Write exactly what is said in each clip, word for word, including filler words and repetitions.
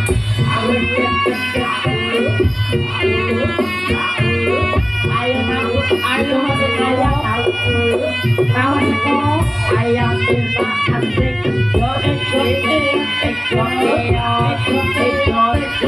Ayo tahu, ayo masuk kaya tahu, tahu seko, ayam kita asik, yo eko eko eko eko eko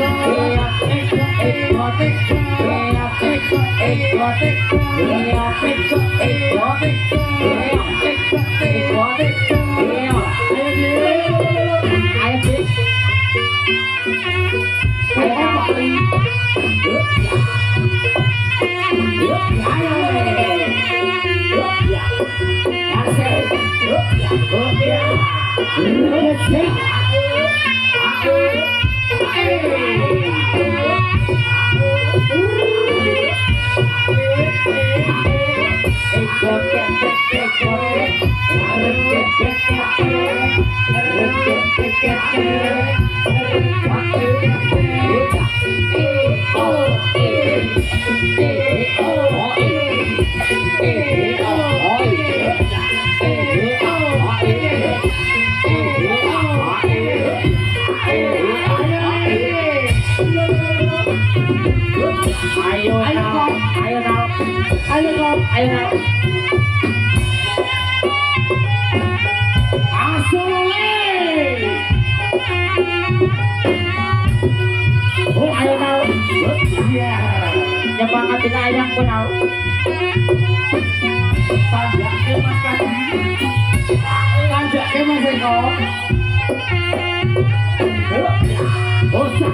Ayo now, ayo now, ayo now, ayo now. Asole. Oh, ayo now. Iya. Nyemangat kita ayam pun now. Tanjak ke Mas Kadi. Tanjak ke Mas Eko. Bosa.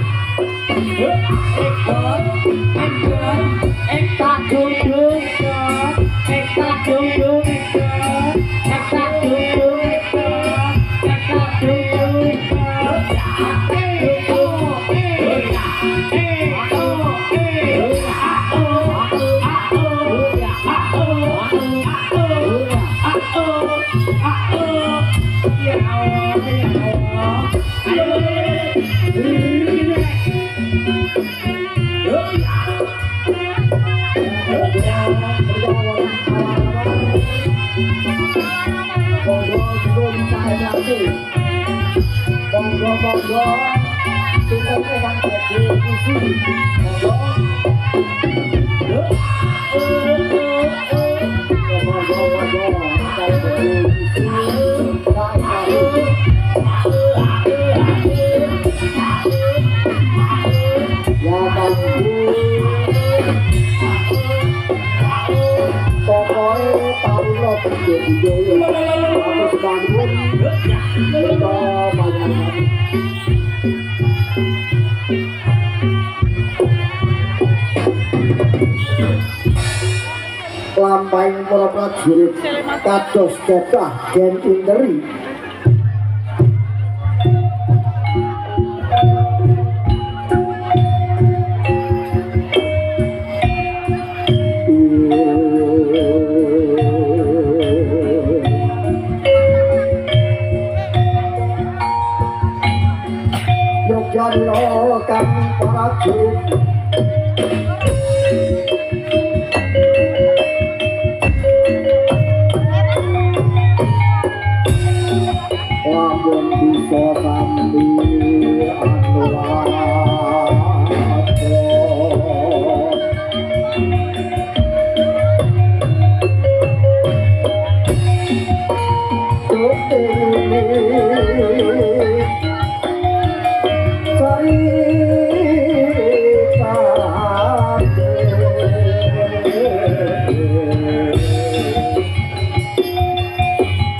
Ekor, ekor, ekor duduk, ekor, ekor duduk, ekor, ekor duduk, ekor, ekor duduk, Monggo-monggo kita sedang berdiskusi. Monggo. Monggo-monggo kita ya pokoknya tahu lo video harus bangun kita banyak lampain para prajurit kados kedah gen interi Yogyakarta kami prajurit lamun bisa kami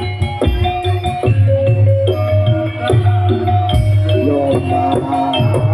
Yo,